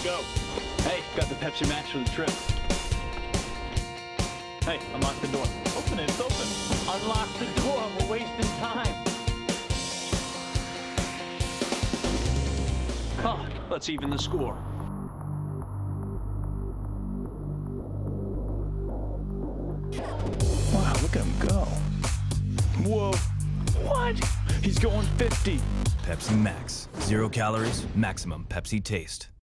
go. Hey, got the PepsiMax for the trip. Hey, unlock the door. Open it, it's open. Unlock the door, we're wasting time. Oh, let's even the score. Wow, look at him go. Whoa. What? He's going 50. Pepsi Max. 0 calories, maximum Pepsi taste.